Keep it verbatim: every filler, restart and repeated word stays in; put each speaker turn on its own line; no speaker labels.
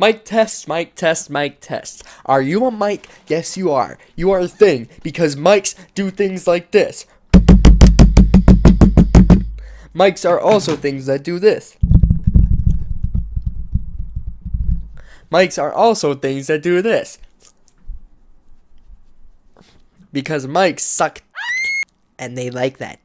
Mic test, mic test, mic test. Are you a mic? Yes, you are. You are a thing, because mics do things like this. Mics are also things that do this. Mics are also things that do this. Because mics suck, and they like that.